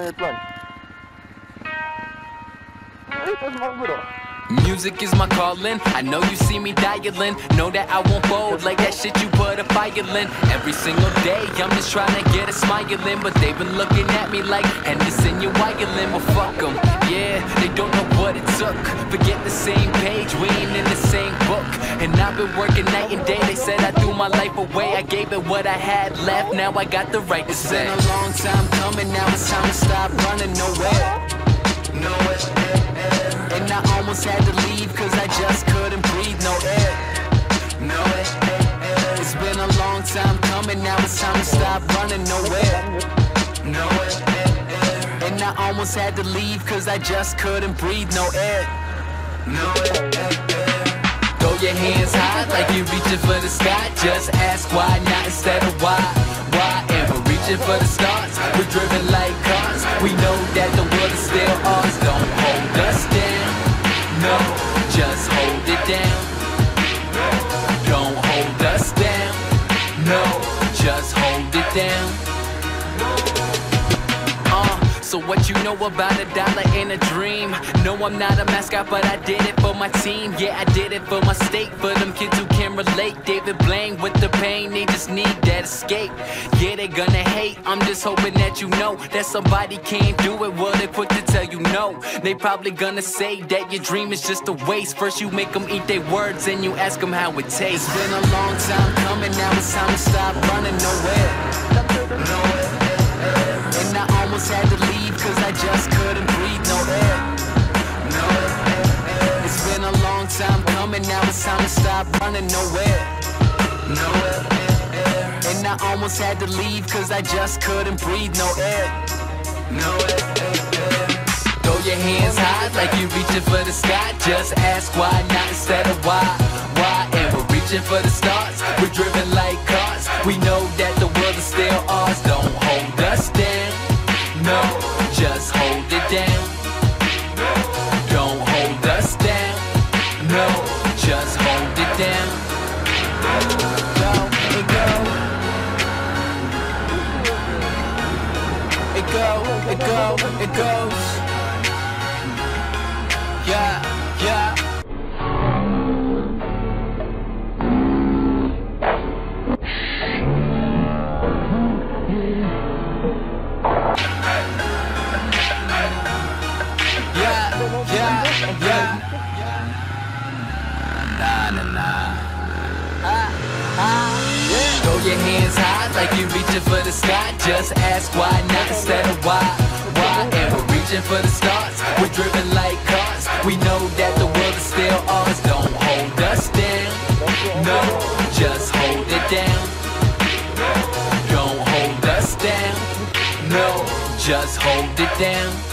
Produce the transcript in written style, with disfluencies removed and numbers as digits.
plani. Bro. Music is my calling, I know you see me dialing. Know that I won't fold like that shit you put a fire in. Every single day I'm just trying to get a smile in, but they've been looking at me like Henderson, you're wireling. Well fuck them, yeah, they don't know what it took. Forget the same page, we ain't in the same book. And I've been working night and day, they said I threw my life away. I gave it what I had left, now I got the right to say. It's been a long time coming, now it's time to stop running nowhere. And I almost had to leave cause I just couldn't breathe, no air. No air. It's been a long time coming, now it's time to stop running nowhere. No air. And I almost had to leave cause I just couldn't breathe, no air. No air. Throw your hands high like you're reaching for the sky. Just ask why not instead of why. Why? And we're reaching for the stars, we're driven like cars. We know that the world is still ours. Don't hold us down, no, just hold it down. Don't hold us down, no, just hold it down. So what you know about a dollar and a dream? No, I'm not a mascot, but I did it for my team. Yeah, I did it for my state, for them kids who can relate. David Blaine with the pain, they just need that escape. Yeah, they gonna hate, I'm just hoping that you know that somebody can't do it. Well, they quick to tell you no. They probably gonna say that your dream is just a waste. First you make them eat their words, and you ask them how it tastes. It's been a long time coming, now it's time to stop running nowhere. Nowhere. And I almost had to leave cause I just couldn't breathe, no air. No air. It's been a long time coming, now it's time to stop running nowhere. No air. And I almost had to leave cause I just couldn't breathe, no air. No air. Throw your hands high like you're reaching for the sky. Just ask why not instead of why. Why? And we're reaching for the stars, we're driven like cars. We know that the world is still ours. Don't hold us down, no, just hold it down. Don't hold us down, no, just hold it down. Go, it go. It go, it go, it goes. Yeah, yeah. Yeah. Nah, nah, nah. Yeah. Throw your hands high like you're reaching for the sky. Just ask why not instead of why. Why? And we're reaching for the stars, we're driven like cars. We know that the world is still ours. Don't hold us down, no, just hold it down. Don't hold us down, no, just hold it down.